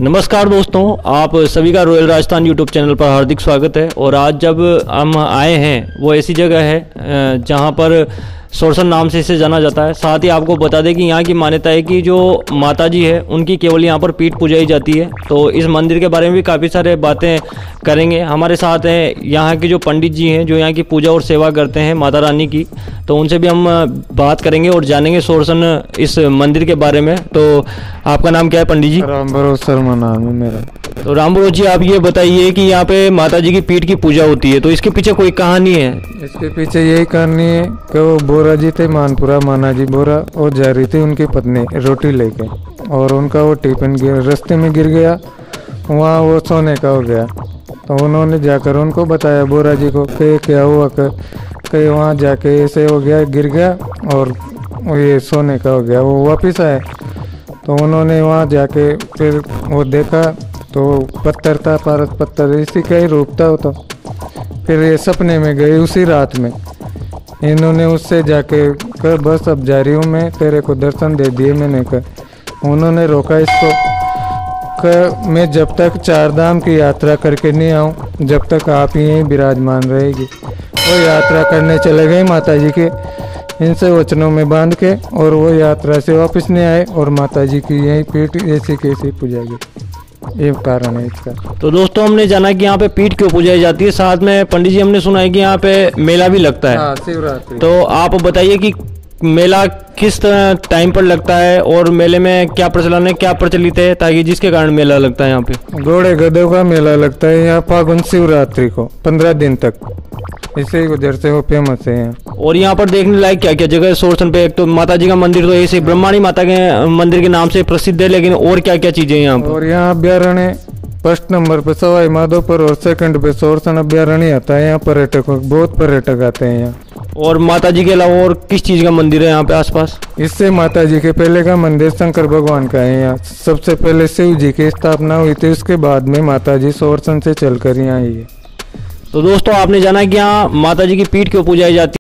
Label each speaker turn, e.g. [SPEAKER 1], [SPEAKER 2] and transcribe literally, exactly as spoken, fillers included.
[SPEAKER 1] नमस्कार दोस्तों, आप सभी का रॉयल राजस्थान यूट्यूब चैनल पर हार्दिक स्वागत है। और आज जब हम आए हैं वो ऐसी जगह है जहां पर सोरसन नाम से इसे जाना जाता है। साथ ही आपको बता दें कि यहाँ की मान्यता है कि जो माता जी है उनकी केवल यहाँ पर पीठ पूजाई जाती है। तो इस मंदिर के बारे में भी काफ़ी सारे बातें करेंगे। हमारे साथ हैं यहाँ के जो पंडित जी हैं जो यहाँ की पूजा और सेवा करते हैं माता रानी की, तो उनसे भी हम बात करेंगे और जानेंगे सोरसन इस मंदिर के बारे में। तो आपका नाम क्या है पंडित जी?
[SPEAKER 2] राम भरोसे शर्मा नाम है मेरा।
[SPEAKER 1] तो राम भरोसे जी, आप ये बताइए कि यहाँ पे माता जी की पीठ की पूजा होती है, तो इसके पीछे कोई कहानी है?
[SPEAKER 2] इसके पीछे यही कहानी है कि वो बोरा जी थे मानपुरा, माना जी बोरा, और जा रही थी उनकी पत्नी रोटी लेके, और उनका वो टिफिन गिर रास्ते में गिर गया, वहाँ वो सोने का हो गया। तो उन्होंने जाकर उनको बताया बोरा जी को कि क्या हुआ, कि वहाँ जाके ऐसे हो गया, गिर गया और ये सोने का हो गया। वो वापस आए तो उन्होंने वहाँ जाके फिर वो देखा तो पत्थर था, पारस पत्थर, इसी का ही रूप था वो। तो फिर ये सपने में गए उसी रात में। इन्होंने उससे जाके कर बस अब जा रही हूँ मैं, तेरे को दर्शन दे दिए मैंने कर। उन्होंने रोका इसको कर, मैं जब तक चार धाम की यात्रा करके नहीं आऊँ जब तक आप यहीं विराजमान रहेगी। वो यात्रा करने चले गए माता जी के इनसे वचनों में बांध के, और वो यात्रा से वापस नहीं आए और माता जी की यही पीठ ऐसी कैसी पूजाई गई, ये कारण है इसका।
[SPEAKER 1] तो दोस्तों, हमने जाना कि यहाँ पे पीठ क्यों पूजाई जाती है। साथ में पंडित जी हमने सुना है कि यहाँ पे मेला भी लगता है।
[SPEAKER 2] हाँ, शिवरात्रि।
[SPEAKER 1] तो आप बताइए कि मेला किस टाइम पर लगता है और मेले में क्या प्रचलन है, क्या प्रचलित है, ताकि जिसके कारण मेला लगता है यहाँ पे?
[SPEAKER 2] घोड़े गधों का मेला लगता है यहाँ फागुन शिवरात्रि को पंद्रह दिन तक, इसे ही वजह से वो फेमस है यहाँ।
[SPEAKER 1] और यहाँ पर देखने लायक क्या क्या जगह है सोरसन पे? एक तो माता जी का मंदिर तो ऐसे ब्रह्माणी माता के मंदिर के नाम से प्रसिद्ध है, लेकिन और क्या क्या चीजें यहाँ पर?
[SPEAKER 2] और यहाँ अभ्यारण्य फर्स्ट नंबर पे सवाई माधोपुर और सेकंड पे सोरसन अभ्यारण्य आता है। यहाँ पर्यटक बहुत पर्यटक आते हैं यहाँ।
[SPEAKER 1] और माता जी के अलावा और किस चीज का मंदिर है यहाँ पे आसपास?
[SPEAKER 2] इससे माता जी के पहले का मंदिर शंकर भगवान का है यहाँ। सबसे पहले शिव जी की स्थापना हुई थी, उसके बाद में माता जी सोरसन से चलकर यहाँ आई है।
[SPEAKER 1] तो दोस्तों, आपने जाना कि यहाँ माता जी की पीठ क्यों पूजाई जाती है।